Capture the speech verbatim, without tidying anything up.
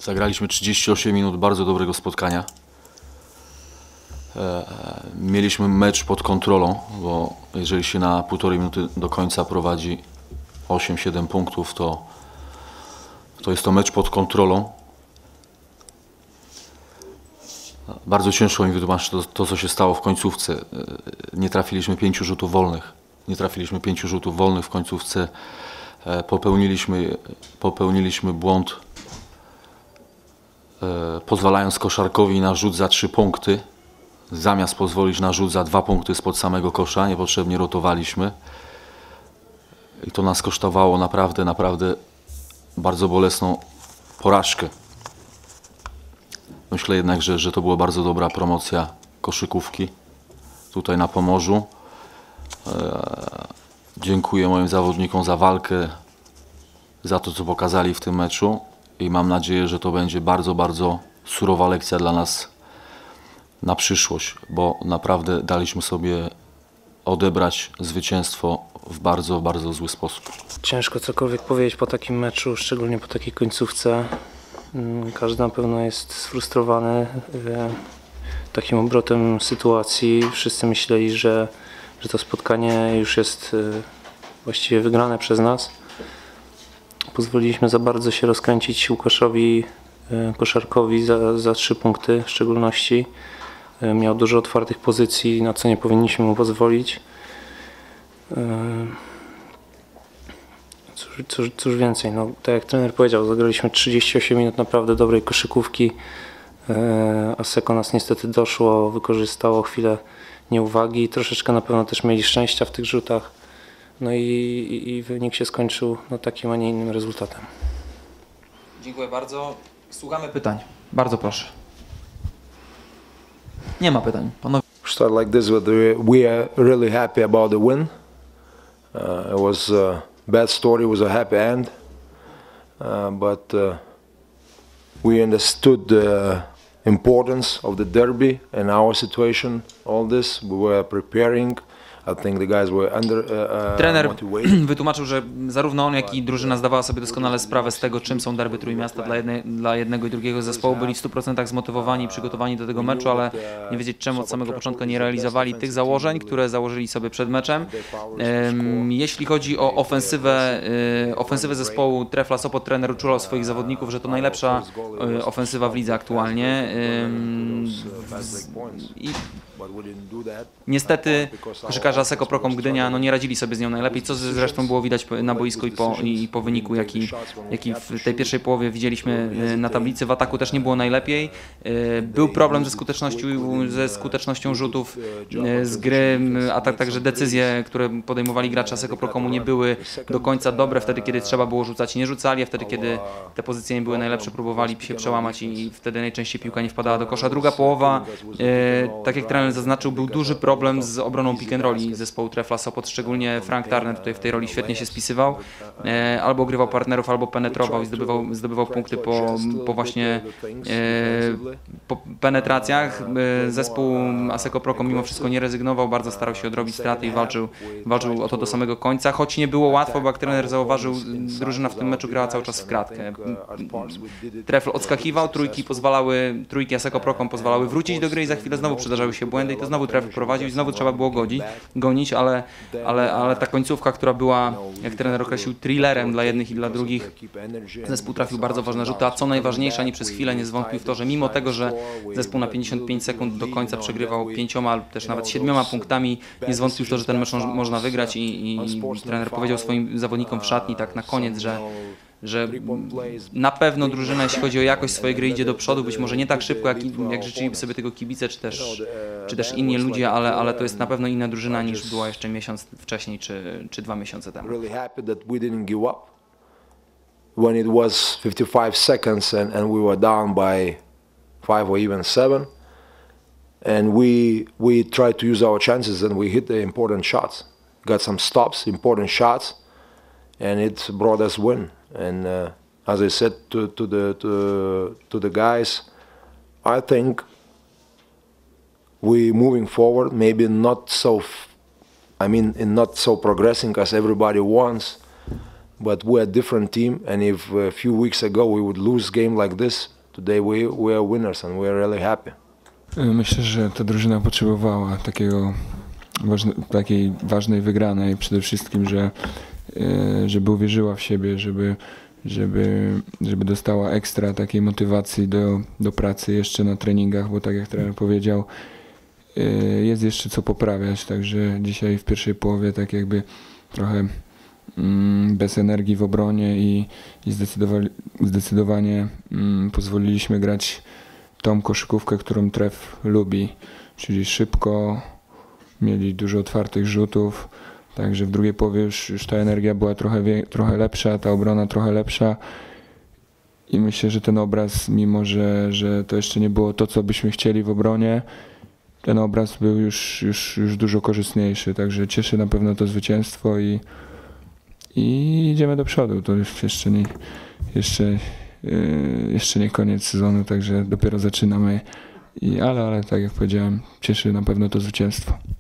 Zagraliśmy trzydzieści osiem minut bardzo dobrego spotkania. Mieliśmy mecz pod kontrolą, bo jeżeli się na półtorej minuty do końca prowadzi osiem siedem punktów, to, to jest to mecz pod kontrolą. Bardzo ciężko mi wytłumaczyć to, to, co się stało w końcówce. Nie trafiliśmy pięciu rzutów wolnych. Nie trafiliśmy pięciu rzutów wolnych w końcówce. Popełniliśmy, popełniliśmy błąd, pozwalając koszarkowi na rzut za trzy punkty. Zamiast pozwolić na rzut za dwa punkty spod samego kosza, niepotrzebnie rotowaliśmy. I to nas kosztowało naprawdę, naprawdę bardzo bolesną porażkę. Myślę jednak, że, że to była bardzo dobra promocja koszykówki tutaj na Pomorzu. Eee, dziękuję moim zawodnikom za walkę, za to, co pokazali w tym meczu i mam nadzieję, że to będzie bardzo, bardzo surowa lekcja dla nas na przyszłość, bo naprawdę daliśmy sobie odebrać zwycięstwo w bardzo, bardzo zły sposób. Ciężko cokolwiek powiedzieć po takim meczu, szczególnie po takiej końcówce. Każdy na pewno jest sfrustrowany takim obrotem sytuacji. Wszyscy myśleli, że, że to spotkanie już jest właściwie wygrane przez nas. Pozwoliliśmy za bardzo się rozkręcić Łukaszowi Koszarkowi za, za trzy punkty w szczególności. Miał dużo otwartych pozycji, na co nie powinniśmy mu pozwolić. Cóż, cóż, cóż więcej, no, tak jak trener powiedział, zagraliśmy trzydzieści osiem minut naprawdę dobrej koszykówki. Asseco nas niestety doszło, wykorzystało chwilę nieuwagi. Troszeczkę na pewno też mieli szczęścia w tych rzutach. No i, i, i wynik się skończył no, takim, a nie innym rezultatem. Dziękuję bardzo. Słuchamy pytań. Bardzo proszę. Nie ma pytań. Panowie. Start like this, but we are really happy about the win. Uh, it was a bad story, it was a happy end, uh, but uh, we understood the importance of the derby and our situation. All this we were preparing. I think the guys were under, uh, uh, Trener motivated. wytłumaczył, że zarówno on, jak i drużyna zdawała sobie doskonale sprawę z tego, czym są derby Trójmiasta dla, jednej, dla jednego i drugiego zespołu. Byli w stu procentach zmotywowani i przygotowani do tego meczu, ale nie wiedzieć czemu od samego początku nie realizowali tych założeń, które założyli sobie przed meczem. Jeśli chodzi o ofensywę, ofensywę zespołu Trefla Sopot, trener uczulał swoich zawodników, że to najlepsza ofensywa w lidze aktualnie. I niestety koszykarze Asseco Procom Gdynia no nie radzili sobie z nią najlepiej, co zresztą było widać na boisku i po, i po wyniku, jaki, jaki w tej pierwszej połowie widzieliśmy na tablicy. W ataku też nie było najlepiej. Był problem ze skutecznością, ze skutecznością rzutów z gry, a tak, także decyzje, które podejmowali gracze Asseco Procomu, nie były do końca dobre. Wtedy, kiedy trzeba było rzucać, nie rzucali, a wtedy, kiedy te pozycje nie były najlepsze, próbowali się przełamać i wtedy najczęściej piłka nie wpadała do kosza. Druga połowa, tak jak trener zaznaczył, był duży problem z obroną pick and rolli zespołu Trefla Sopot, szczególnie Frank Turner tutaj w tej roli świetnie się spisywał. E, albo grywał partnerów, albo penetrował i zdobywał, zdobywał punkty po, po właśnie e, po penetracjach. E, zespół Asseco Procom mimo wszystko nie rezygnował, bardzo starał się odrobić straty i walczył, walczył o to do samego końca, choć nie było łatwo, bo jak trener zauważył, drużyna w tym meczu grała cały czas w kratkę. Trefl odskakiwał, trójki pozwalały, trójki Asseco Procom pozwalały wrócić do gry i za chwilę znowu przydarzały się błędy i to znowu Trefl prowadził i znowu trzeba było godzić, gonić, ale, ale, ale ta końcówka, która była, jak trener określił, thrillerem dla jednych i dla drugich, zespół trafił bardzo ważne rzuty, a co najważniejsze, ani przez chwilę nie zwątpił w to, że mimo tego, że zespół na pięćdziesiąt pięć sekund do końca przegrywał pięcioma lub też nawet siedmioma punktami, nie zwątpił w to, że ten mecz można wygrać i, i trener powiedział swoim zawodnikom w szatni tak na koniec, że że na pewno drużyna, jeśli chodzi o jakość swojej gry, idzie do przodu, być może nie tak szybko, jak, jak życzyliby sobie tego kibice, czy też, czy też inni ludzie, ale, ale to jest na pewno inna drużyna niż była jeszcze miesiąc wcześniej, czy, czy dwa miesiące temu. When it was fifty-five seconds and, and we were down by five or even seven, and we we tried to use our chances and we hit the important shots, got some stops, important shots, and it brought us win. And uh, as I said to, to the to, to the guys, I think we moving forward, maybe not so, f I mean, in not so progressing as everybody wants, but we're a different team. And if a few weeks ago we would lose game like this, today we, we are winners and we are really happy. Myślę, że ta drużyna potrzebowała takiego ważne, takiej ważnej wygranej, przede wszystkim, że e, żeby uwierzyła w siebie, żeby, żeby, żeby dostała ekstra takiej motywacji do, do pracy jeszcze na treningach, bo tak jak trener powiedział, e, jest jeszcze co poprawiać, także dzisiaj w pierwszej połowie tak jakby trochę mm, bez energii w obronie i, i zdecydowanie, zdecydowanie mm, pozwoliliśmy grać tą koszykówkę, którą Tref lubi, czyli szybko, mieli dużo otwartych rzutów, także w drugiej połowie już, już ta energia była trochę, wie, trochę lepsza, ta obrona trochę lepsza i myślę, że ten obraz, mimo że, że to jeszcze nie było to, co byśmy chcieli w obronie, ten obraz był już, już, już dużo korzystniejszy, także cieszy na pewno to zwycięstwo i, i idziemy do przodu, to już jeszcze nie, jeszcze, yy, jeszcze nie koniec sezonu, także dopiero zaczynamy, I, ale, ale tak jak powiedziałem, cieszy na pewno to zwycięstwo.